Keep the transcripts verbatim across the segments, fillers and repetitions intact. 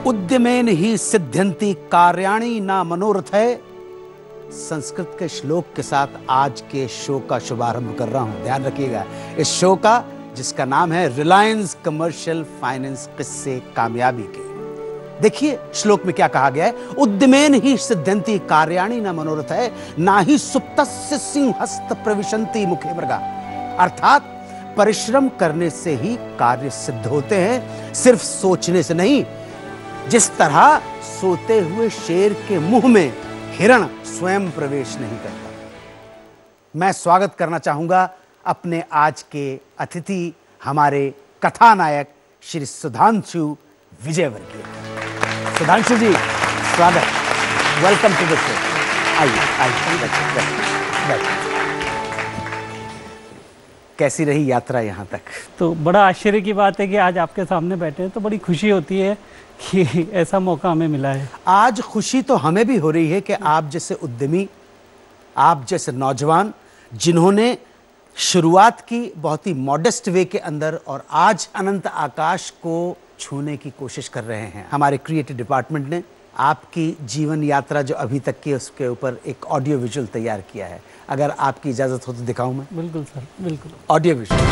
उद्यमेन ही सिद्ध्यन्ति कार्याणि न मनोरथ है। संस्कृत के श्लोक के साथ आज के शो का शुभारंभ कर रहा हूं, ध्यान रखिएगा। इस शो का जिसका नाम है रिलायंस कमर्शियल फाइनेंस किस्से कामयाबी के। देखिए श्लोक में क्या कहा गया है, उद्यमेन ही सिद्ध्यन्ति कार्याणि न मनोरथ है, ना ही सुप्तस्य सिंहस्त प्रविशन्ति मुखे मृगा। अर्थात परिश्रम करने से ही कार्य सिद्ध होते हैं, सिर्फ सोचने से नहीं। जिस तरह सोते हुए शेर के मुंह में हिरण स्वयं प्रवेश नहीं करता। मैं स्वागत करना चाहूंगा अपने आज के अतिथि, हमारे कथानायक श्री सुधांशु विजयवर्गीय। सुधांशु जी स्वागत, वेलकम टू द शो। आइए आइए। कैसी रही यात्रा यहाँ तक? तो बड़ा आश्चर्य की बात है कि आज आपके सामने बैठे हैं, तो बड़ी खुशी होती है कि ऐसा मौका हमें मिला है। आज खुशी तो हमें भी हो रही है कि आप जैसे उद्यमी, आप जैसे नौजवान जिन्होंने शुरुआत की बहुत ही मॉडेस्ट वे के अंदर और आज अनंत आकाश को छूने की कोशिश कर रहे हैं। हमारे क्रिएटिव डिपार्टमेंट ने आपकी जीवन यात्रा जो अभी तक की, उसके ऊपर एक ऑडियो विजुअल तैयार किया है। अगर आपकी इजाजत हो तो दिखाऊं मैं? बिल्कुल सर, बिल्कुल। Audio visual.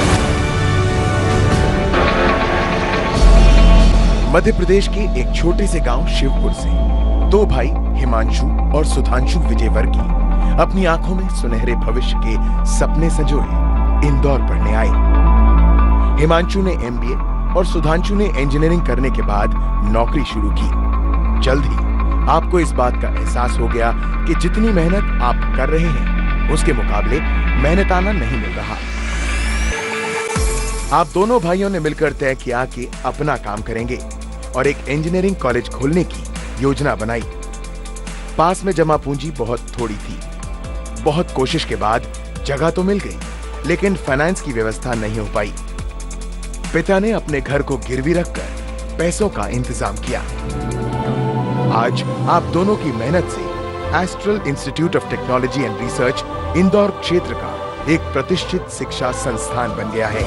मध्य प्रदेश के एक छोटे से गांव शिवपुर से दो भाई हिमांशु और सुधांशु विजयवर्गीय अपनी आंखों में सुनहरे भविष्य के सपने संजोए इंदौर पढ़ने आए। हिमांशु ने एमबीए और सुधांशु ने इंजीनियरिंग करने के बाद नौकरी शुरू की। जल्द ही आपको इस बात का एहसास हो गया कि जितनी मेहनत आप कर रहे हैं उसके मुकाबले मेहनताना नहीं मिल रहा। आप दोनों भाइयों ने मिलकर तय किया कि अपना काम करेंगे और एक इंजीनियरिंग कॉलेज खोलने की योजना बनाई। पास में जमा पूंजी बहुत थोड़ी थी। बहुत कोशिश के बाद जगह तो मिल गई, लेकिन फाइनेंस की व्यवस्था नहीं हो पाई। पिता ने अपने घर को गिरवी रखकर पैसों का इंतजाम किया। आज आप दोनों की मेहनत से Astral institute of technology and research Indore क्षेत्र का एक प्रतिष्ठित शिक्षा संस्थान बन गया है।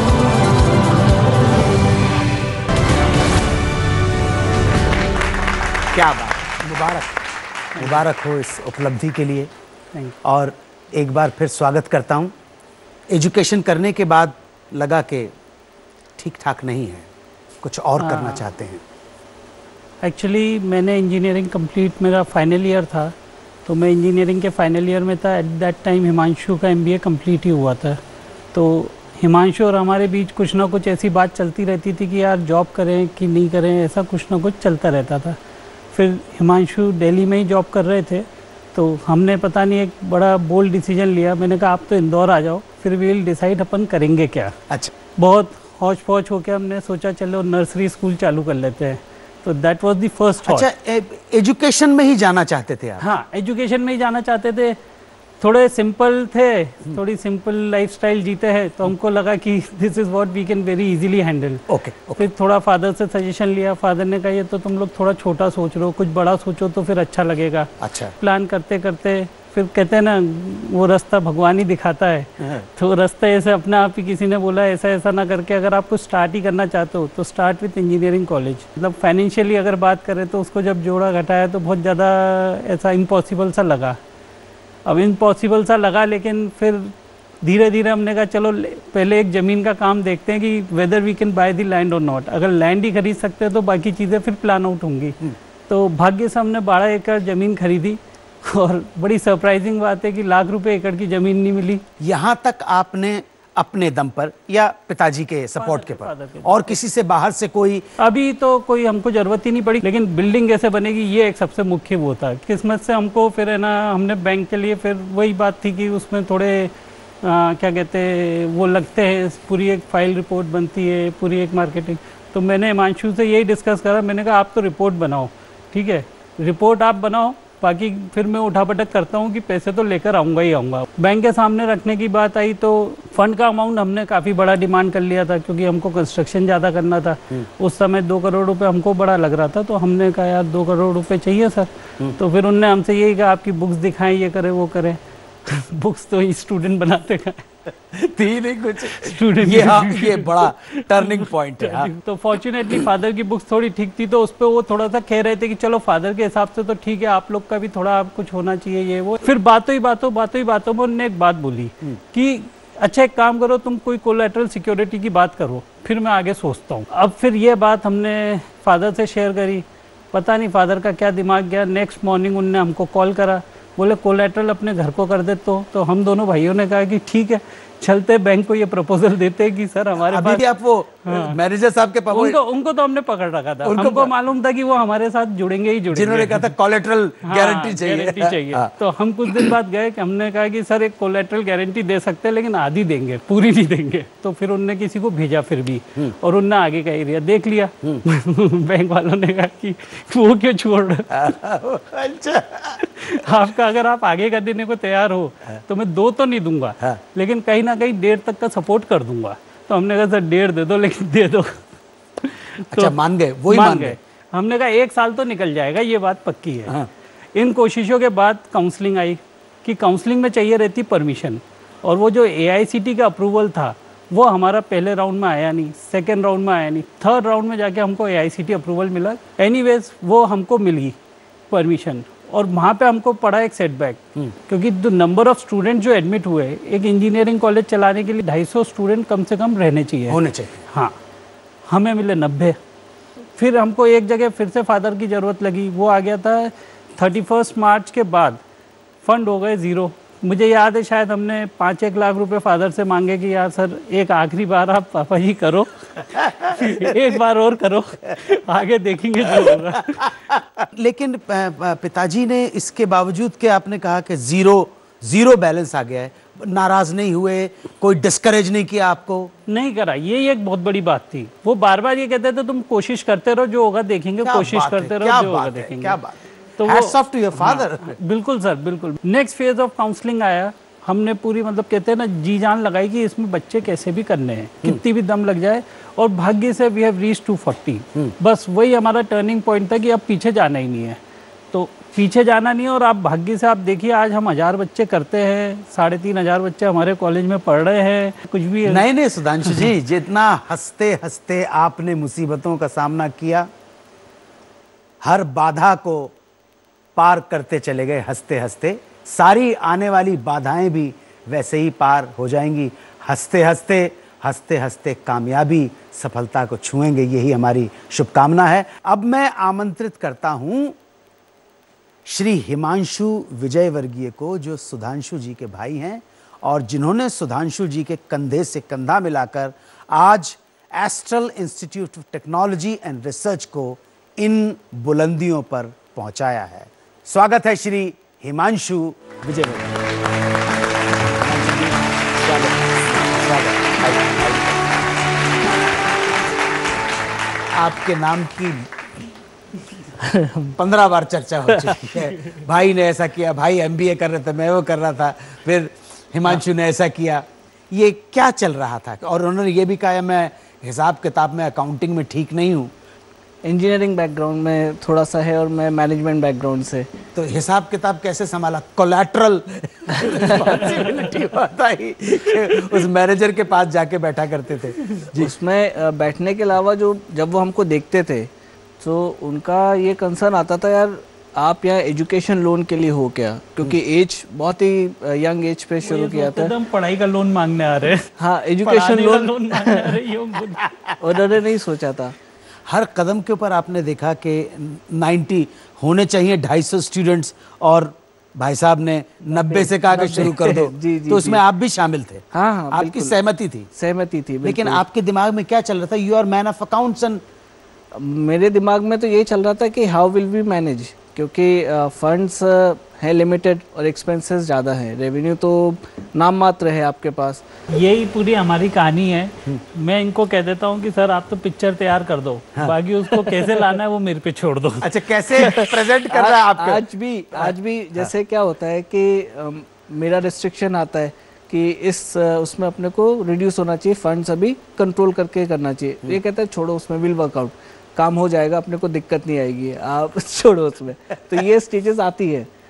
क्या बात, मुबारक मुबारक हो इस उपलब्धि के लिए। और एक बार फिर स्वागत करता हूं। एजुकेशन करने के बाद लगा कि ठीक ठाक नहीं है, कुछ और आ, करना चाहते हैं। एक्चुअली मैंने इंजीनियरिंग कंप्लीट, मेरा फाइनल ईयर था, तो मैं इंजीनियरिंग के फाइनल ईयर में था। एट दैट टाइम हिमांशु का एमबीए कंप्लीट ही हुआ था। तो हिमांशु और हमारे बीच कुछ ना कुछ ऐसी बात चलती रहती थी कि यार जॉब करें कि नहीं करें, ऐसा कुछ ना कुछ चलता रहता था। फिर हिमांशु दिल्ली में ही जॉब कर रहे थे, तो हमने पता नहीं एक बड़ा बोल्ड डिसीजन लिया। मैंने कहा आप तो इंदौर आ जाओ, फिर वी विल डिसाइड अपन करेंगे क्या। अच्छा। बहुत हौच पौच होकर हमने सोचा चलो नर्सरी स्कूल चालू कर लेते हैं। तो दैट वाज द फर्स्ट। अच्छा, एजुकेशन में ही जाना चाहते थे आप? हाँ, एजुकेशन में ही जाना चाहते थे। थोड़े सिंपल थे, थोड़ी सिंपल लाइफस्टाइल जीते हैं, तो हमको लगा कि this is what we can very easily handle. Okay. फिर थोड़ा फादर से सजेशन लिया। फादर ने कहा ये तो तुम लोग थोड़ा छोटा सोच रहे हो, कुछ बड़ा सोचो तो फिर अच्छा लगेगा। अच्छा। प्लान करते करते फिर कहते हैं ना, वो रास्ता भगवान ही दिखाता है। तो रास्ता ऐसे अपने आप ही किसी ने बोला ऐसा ऐसा ना करके अगर आपको स्टार्ट ही करना चाहते हो तो स्टार्ट विथ इंजीनियरिंग कॉलेज। मतलब फाइनेंशियली अगर बात करें तो उसको जब जोड़ा घटाया तो बहुत ज़्यादा ऐसा इम्पॉसिबल सा लगा। अब इम्पॉसिबल सा लगा, लेकिन फिर धीरे धीरे हमने कहा चलो पहले एक ज़मीन का काम देखते हैं कि whether we can buy the land और नॉट। अगर लैंड ही खरीद सकते हैं तो बाकी चीज़ें फिर प्लान आउट होंगी। तो भाग्य से हमने बारह एकड़ ज़मीन खरीदी और बड़ी सरप्राइजिंग बात है कि लाख रुपए एकड़ की ज़मीन नहीं मिली। यहाँ तक आपने अपने दम पर या पिताजी के सपोर्ट के पर, और किसी से बाहर से कोई? अभी तो कोई हमको जरूरत ही नहीं पड़ी, लेकिन बिल्डिंग कैसे बनेगी ये एक सबसे मुख्य वो था। किस्मत से हमको फिर है ना, हमने बैंक के लिए फिर वही बात थी कि उसमें थोड़े आ, क्या कहते हैं वो लगते हैं, पूरी एक फाइल रिपोर्ट बनती है, पूरी एक मार्केटिंग। तो मैंने हिमांशु से यही डिस्कस करा। मैंने कहा आप तो रिपोर्ट बनाओ, ठीक है, रिपोर्ट आप बनाओ, बाकी फिर मैं उठापटक करता हूँ कि पैसे तो लेकर आऊँगा ही आऊँगा। बैंक के सामने रखने की बात आई तो फंड का अमाउंट हमने काफ़ी बड़ा डिमांड कर लिया था, क्योंकि हमको कंस्ट्रक्शन ज़्यादा करना था। उस समय दो करोड़ रुपए हमको बड़ा लग रहा था, तो हमने कहा यार दो करोड़ रुपए चाहिए सर। तो फिर उनने हमसे यही कहा आपकी बुक्स दिखाएं, ये करें वो करें। बुक्स तो स्टूडेंट बनाते हैं थी नहीं कुछ स्टूडेंट। ये हाँ, ये बड़ा टर्निंग पॉइंट है। हाँ। तो फॉर्चुनेटली फादर की बुक्स थोड़ी ठीक थी, तो उस पर वो थोड़ा सा कह रहे थे कि चलो फादर के हिसाब से तो ठीक है, आप लोग का भी थोड़ा कुछ होना चाहिए ये वो। फिर बातों ही बातों बातों ही बातों में उन्होंने एक बात बोली कि अच्छा एक काम करो, तुम कोई कोलैटरल सिक्योरिटी की बात करो, फिर मैं आगे सोचता हूँ। अब फिर ये बात हमने फादर से शेयर करी, पता नहीं फादर का क्या दिमाग गया, नेक्स्ट मॉर्निंग उनने हमको कॉल करा, बोले कोलैटरल अपने घर को कर दे। तो, तो हम दोनों भाइयों ने कहा कि ठीक है, चलते बैंक को ये प्रपोजल देते हैं कि सर हमारे अभी पास भी आप वो मैनेजर साहब के पास उनको उनको तो हमने पकड़ रखा था, हमको मालूम था कि वो हमारे साथ जुड़ेंगे ही जुड़ेंगे, जिन्होंने कहा था कोलैटरल गारंटी हाँ, चाहिए, गारंटी चाहिए। हाँ। तो हम कुछ दिन बाद गए कि हमने कहा कि सर एक कोलैटरल गारंटी दे सकते हैं लेकिन आधी देंगे, पूरी नहीं देंगे। तो फिर उनने किसी को भेजा फिर भी, और उनने आगे का एरिया देख लिया। बैंक वालों ने कहा कि वो क्यों छोड़ रहे, अच्छा आपका अगर आप आगे का देने को तैयार हो तो मैं दो तो नहीं दूंगा, लेकिन कहीं ना कहीं डेढ़ तक का सपोर्ट कर दूंगा। तो हमने कहा सर डेढ़ दे दो लेकिन दे दो। अच्छा तो मान गए, वही मान गए। हमने कहा एक साल तो निकल जाएगा, ये बात पक्की है। हाँ। इन कोशिशों के बाद काउंसलिंग आई कि काउंसलिंग में चाहिए रहती परमिशन, और वो जो ए आई सी टी का अप्रूवल था वो हमारा पहले राउंड में आया नहीं, सेकेंड राउंड में आया नहीं, थर्ड राउंड में जाके हमको A I C T approval मिला। एनीवेज वो हमको मिल गई परमिशन, और वहाँ पे हमको पड़ा एक सेटबैक, क्योंकि द नंबर ऑफ स्टूडेंट जो एडमिट हुए, एक इंजीनियरिंग कॉलेज चलाने के लिए ढाई सौ स्टूडेंट कम से कम रहने चाहिए, होने चाहिए। हाँ, हमें मिले नब्बे। फिर हमको एक जगह फिर से फादर की ज़रूरत लगी, वो आ गया था थर्टी फर्स्ट मार्च के बाद, फंड हो गए ज़ीरो। मुझे याद है शायद हमने पाँच एक लाख रुपए फादर से मांगे कि यार सर एक आखिरी बार आप पापा जी करो एक बार और करो, आगे देखेंगे जो होगा। लेकिन पिताजी ने इसके बावजूद कि आपने कहा कि जीरो जीरो बैलेंस आ गया है, नाराज नहीं हुए, कोई डिस्करेज नहीं किया आपको? नहीं करा, ये एक बहुत बड़ी बात थी। वो बार बार ये कहते थे तुम कोशिश करते रहो, जो होगा देखेंगे, कोशिश करते रहो, जो होगा देखेंगे। क्या बात, तो hats off to your father. बिल्कुल सर, बिल्कुल। नेक्स्ट फेज ऑफ काउंसलिंग आया, हमने पूरी मतलब कहते हैं ना जी जान लगाई कि इसमें बच्चे कैसे भी करने हैं, कितनी भी दम लग जाए, और भाग्य से we have reach to forty. बस वही हमारा टर्निंग पॉइंट था कि अब पीछे जाना ही नहीं है, तो पीछे जाना नहीं है। और आप भाग्य से आप देखिए आज हम हजार बच्चे करते हैं, साढ़े तीन हजार बच्चे हमारे कॉलेज में पढ़ रहे हैं, कुछ भी नहीं नहीं सुधांशु जी, जितना हंसते हंसते आपने मुसीबतों का सामना किया, हर बाधा को पार करते चले गए हंसते हंसते, सारी आने वाली बाधाएं भी वैसे ही पार हो जाएंगी हंसते हंसते हंसते हंसते कामयाबी सफलता को छुएंगे, यही हमारी शुभकामना है। अब मैं आमंत्रित करता हूं श्री हिमांशु विजयवर्गीय को, जो सुधांशु जी के भाई हैं और जिन्होंने सुधांशु जी के कंधे से कंधा मिलाकर आज Astral institute of technology and research को इन बुलंदियों पर पहुंचाया है। स्वागत है श्री हिमांशु विजयवर्गीय। आपके नाम की पंद्रह बार चर्चा हो चुकी है। भाई ने ऐसा किया, भाई एम बी ए कर रहे थे, मैं वो कर रहा था, फिर हिमांशु ने ऐसा किया। ये क्या चल रहा था? और उन्होंने ये भी कहा मैं हिसाब किताब में, अकाउंटिंग में ठीक नहीं हूँ। इंजीनियरिंग बैकग्राउंड में थोड़ा सा है और मैं मैनेजमेंट बैकग्राउंड से। तो हिसाब किताब कैसे संभाला? कोलैटरल रिस्पांसिबिलिटी होता ही उस मैनेजर के पास जाके बैठा करते थे जी। उसमें बैठने के अलावा जो जब वो हमको देखते थे तो उनका ये कंसर्न आता था, यार आप यहाँ एजुकेशन लोन के लिए हो क्या, क्योंकि एज बहुत ही यंग एज पे शुरू किया था। एकदम पढ़ाई का लोन मांगने आ रहे हैं। हाँ, एजुकेशन लोन मांगने आ रहे हैं, उन्होंने नहीं सोचा था। हर कदम के ऊपर आपने देखा कि नब्बे होने चाहिए ढाई सौ स्टूडेंट्स, और भाई साहब ने नब्बे से कहा कि शुरू कर दो। जी, जी, तो उसमें जी। आप भी शामिल थे। हाँ हाँ, आपकी सहमति थी? सहमति थी। लेकिन आपके दिमाग में क्या चल रहा था? You are man of accounts and. मेरे दिमाग में तो यही चल रहा था कि हाउ विल वी मैनेज, क्योंकि फंड्स है लिमिटेड और एक्सपेंसेस ज़्यादा है, रेवेन्यू तो नाम मात्र है आपके पास। यही पूरी हमारी कहानी है। मैं इनको कह देता हूँ कि सर आप तो पिक्चर तैयार कर दो, हाँ। बाकी उसको कैसे लाना है वो मेरे पे छोड़ दो। अच्छा, कैसे प्रेजेंट कर रहा है आपको? आज भी आज भी जैसे हाँ। क्या होता है कि आ, मेरा रिस्ट्रिक्शन आता है कि इस आ, उसमें अपने को रिड्यूस होना चाहिए, फंड्स अभी कंट्रोल करके करना चाहिए। ये कहता है छोड़ो, उसमें विल वर्कआउट, काम हो जाएगा, अपने को दिक्कत नहीं आएगी, आप छोड़ो उसमें। तो ये स्टेजेस आती है।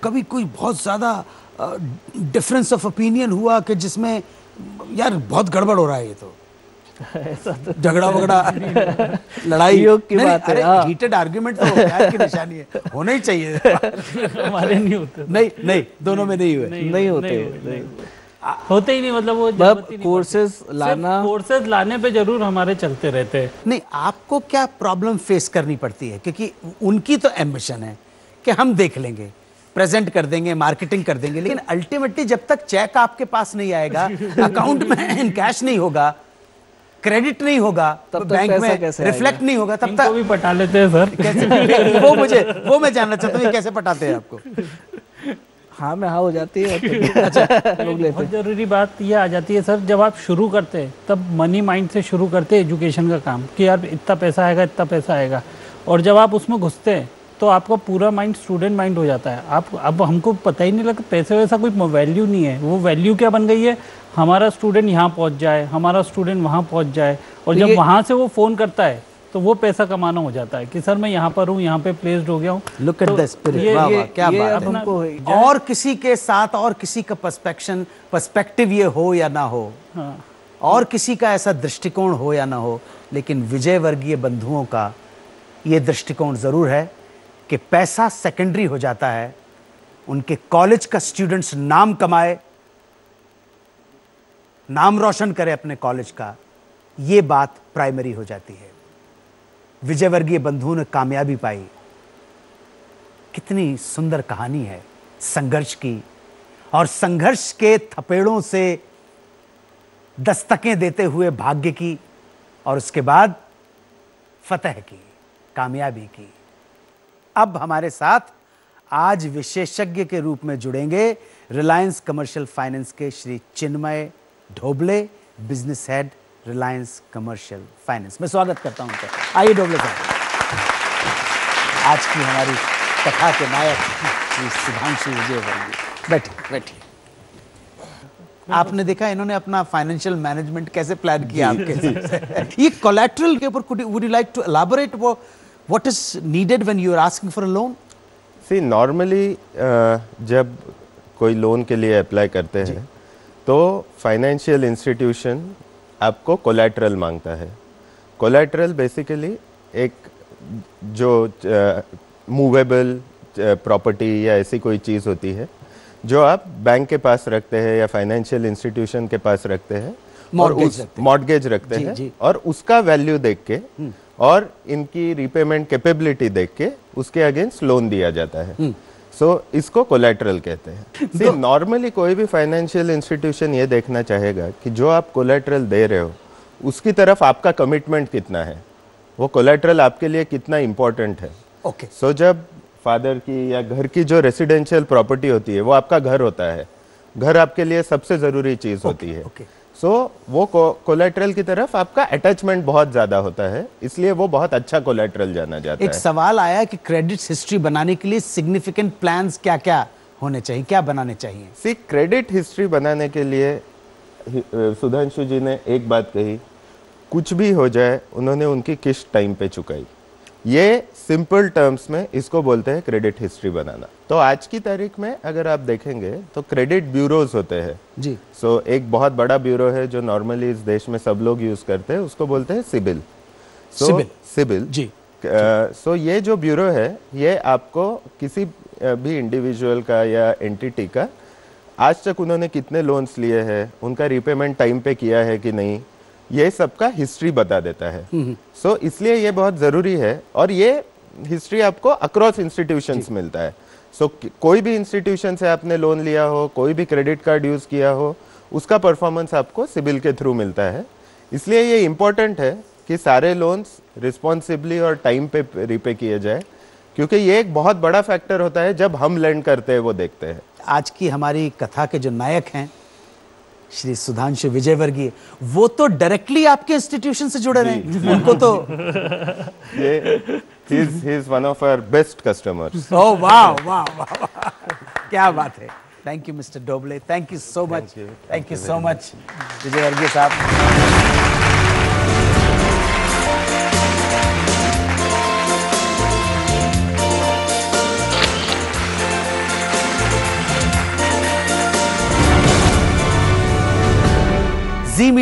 कभी कोई बहुत ज़्यादा डिफरेंस ऑफ ओपिनियन हुआ कि जिसमें यार बहुत गड़बड़ हो रहा है ये तो ऐसा तो झगड़ा वगड़ा लड़ाई योग की नहीं, बात है, अरे हाँ। हीटेड आर्ग्यूमेंट तो प्यार की निशानी है, होना ही चाहिए। हमारे नहीं होते, नहीं नहीं दोनों में नहीं हुए। नहीं होते, नहीं होते ही नहीं, मतलब वो मतलब कोर्सेज लाना, कोर्सेज लाने पे जरूर हमारे चलते रहते हैं। नहीं, आपको क्या प्रॉब्लम फेस करनी पड़ती है? क्योंकि उनकी तो एम्बिशन है कि हम देख लेंगे, प्रेजेंट कर देंगे, मार्केटिंग कर देंगे, लेकिन अल्टीमेटली जब तक चेक आपके पास नहीं आएगा, अकाउंट में कैश नहीं होगा, क्रेडिट नहीं होगा, तब तो तक बैंक पैसा में कैसे रिफ्लेक्ट नहीं होगा, तब इनको तक भी पटा लेते हैं सर। कैसे वो मुझे वो मैं जानना चाहता हूँ, ये कैसे पटाते हैं आपको? हाँ में हाँ हो जाती है तो अच्छा लोग लेते बहुत जरूरी बात ये आ जाती है सर, जब आप शुरू करते हैं तब मनी माइंड से शुरू करते हैं एजुकेशन का काम कि यार इतना पैसा आएगा, इतना पैसा आएगा, और जब आप उसमें घुसते हैं तो आपका पूरा माइंड स्टूडेंट माइंड हो जाता है। आप अब हमको पता ही नहीं लगता, पैसे वैसा कोई वैल्यू नहीं है। वो वैल्यू क्या बन गई है, हमारा स्टूडेंट यहाँ पहुँच जाए, हमारा स्टूडेंट वहाँ पहुँच जाए, और जब वहाँ से वो फ़ोन करता है तो वो पैसा कमाना हो जाता है कि सर मैं यहाँ पर हूँ, यहाँ पे प्लेस्ड हो गया हूँ। लुक एट द स्पिरिट, वाह वाह क्या ये बात अब है। हमको है। और किसी के साथ और किसी का पर्सपेक्शन पर्सपेक्टिव ये हो या ना हो, हाँ, और किसी का ऐसा दृष्टिकोण हो या ना हो, लेकिन विजय वर्गीय बंधुओं का ये दृष्टिकोण जरूर है कि पैसा सेकेंडरी हो जाता है, उनके कॉलेज का स्टूडेंट्स नाम कमाए, नाम रोशन करे अपने कॉलेज का, ये बात प्राइमरी हो जाती है। विजय वर्गीय बंधुओं ने कामयाबी पाई। कितनी सुंदर कहानी है संघर्ष की, और संघर्ष के थपेड़ों से दस्तकें देते हुए भाग्य की, और उसके बाद फतह की, कामयाबी की। अब हमारे साथ आज विशेषज्ञ के रूप में जुड़ेंगे रिलायंस कमर्शियल फाइनेंस के Shri Chinmay Dhoble, business head Reliance commercial finance. मैं स्वागत करता हूं उनका। आइए ढोबले साहब। आज की हमारी कथा के नायक श्री सुधांशु विजय वर्गीय, बैठिए बैठिए। आपने देखा इन्होंने अपना फाइनेंशियल मैनेजमेंट कैसे प्लान किया आपके साथ। ये कोलैटरल के ऊपर would you like to elaborate वो what is needed when you are asking for a loan? See normally जब कोई लोन के लिए अप्लाई करते हैं तो फाइनेंशियल इंस्टीट्यूशन आपको कोलैटरल मांगता है। कोलैटरल बेसिकली एक जो मूवेबल प्रॉपर्टी या ऐसी कोई चीज़ होती है जो आप बैंक के पास रखते हैं या फाइनेंशियल इंस्टीट्यूशन के पास रखते हैं, मॉर्गेज रखते हैं, मॉर्गेज रखते जी, हैं जी। और उसका वैल्यू देख के और इनकी रीपेमेंट कैपेबिलिटी देख के उसके अगेंस्ट लोन दिया जाता है। सो so, इसको कोलैटरल कहते हैं। सी नॉर्मली कोई भी फाइनेंशियल इंस्टीट्यूशन ये देखना चाहेगा कि जो आप कोलैटरल दे रहे हो उसकी तरफ आपका कमिटमेंट कितना है, वो कोलैटरल आपके लिए कितना इम्पोर्टेंट है। ओके सो so, जब फादर की या घर की जो रेसिडेंशियल प्रॉपर्टी होती है वो आपका घर होता है, घर आपके लिए सबसे ज़रूरी चीज़ होती है। ओके सो so, वो कोलैटरल की तरफ आपका अटैचमेंट बहुत ज़्यादा होता है, इसलिए वो बहुत अच्छा कोलैटरल जाना जाता एक है। सवाल आया कि क्रेडिट हिस्ट्री बनाने के लिए सिग्निफिकेंट प्लान्स क्या क्या होने चाहिए, क्या बनाने चाहिए? सी क्रेडिट हिस्ट्री बनाने के लिए हि- सुधांशु जी ने एक बात कही, कुछ भी हो जाए उन्होंने उनकी किस्त टाइम पे चुकाई। ये सिंपल टर्म्स में इसको बोलते हैं क्रेडिट हिस्ट्री बनाना। तो आज की तारीख में अगर आप देखेंगे तो क्रेडिट ब्यूरोज होते हैं। जी सो so, एक बहुत बड़ा ब्यूरो है जो नॉर्मली इस देश में सब लोग यूज करते हैं, उसको बोलते हैं CIBIL. So, CIBIL. CIBIL ji so uh, so ये जो ब्यूरो है ये आपको किसी uh, भी इंडिविजुअल का या एंटिटी का आज तक उन्होंने कितने लोन्स लिए हैं, उनका रिपेमेंट टाइम पे किया है कि नहीं, ये सबका हिस्ट्री बता देता है। सो so, इसलिए ये बहुत ज़रूरी है और ये हिस्ट्री आपको अक्रॉस इंस्टीट्यूशंस मिलता है। सो so, कोई भी इंस्टीट्यूशन से आपने लोन लिया हो, कोई भी क्रेडिट कार्ड यूज़ किया हो, उसका परफॉर्मेंस आपको सिबिल के थ्रू मिलता है। इसलिए ये इम्पोर्टेंट है कि सारे लोन्स रिस्पॉन्सिबली और टाइम पे रिपे किए जाए, क्योंकि ये एक बहुत बड़ा फैक्टर होता है जब हम लेंड करते हैं वो देखते हैं। आज की हमारी कथा के जो नायक हैं श्री सुधांशु विजय वर्गीय, वो तो डायरेक्टली आपके इंस्टीट्यूशन से जुड़े रहे, उनको तो ये he is he is one of our best customers. ओह वाह वाह वाह, क्या बात है। Thank you mister Dhoble, thank you so much, you. Thank you so much Vijay Vargiya साहब।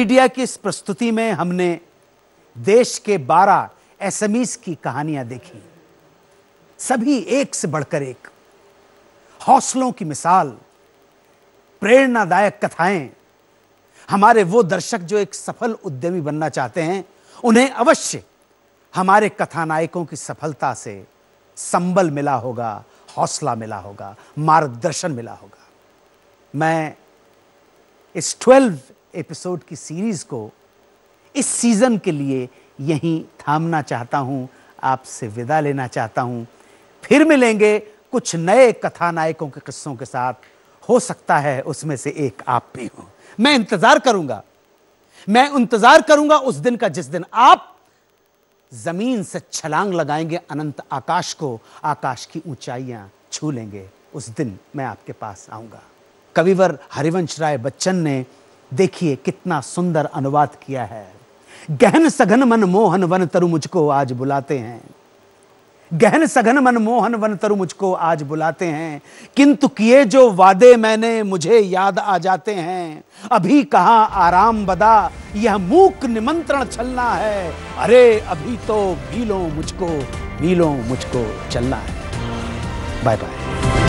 मीडिया की इस प्रस्तुति में हमने देश के बारह एसएमईज की कहानियां देखी। सभी एक से बढ़कर एक, हौसलों की मिसाल, प्रेरणादायक कथाएं। हमारे वो दर्शक जो एक सफल उद्यमी बनना चाहते हैं, उन्हें अवश्य हमारे कथानायकों की सफलता से संबल मिला होगा, हौसला मिला होगा, मार्गदर्शन मिला होगा। मैं इस बारह एपिसोड की सीरीज को इस सीजन के लिए यहीं थामना चाहता हूं, आपसे विदा लेना चाहता हूं। फिर मिलेंगे कुछ नए कथानायकों के किस्सों के साथ। हो सकता है उसमें से एक आप भी हो। मैं इंतजार करूंगा, मैं इंतजार करूंगा उस दिन का जिस दिन आप जमीन से छलांग लगाएंगे अनंत आकाश को, आकाश की ऊंचाइयां छू लेंगे। उस दिन मैं आपके पास आऊंगा। कविवर हरिवंश राय बच्चन ने देखिए कितना सुंदर अनुवाद किया है। गहन सघन मन मोहन वन तरु मुझको आज बुलाते हैं, गहन सघन मन मोहन वन तरु मुझको आज बुलाते हैं, किंतु किए जो वादे मैंने मुझे याद आ जाते हैं। अभी कहाँ आराम बदा, यह मूक निमंत्रण छलना है, अरे अभी तो मीलों मुझको मीलों मुझको चलना है। Bye bye.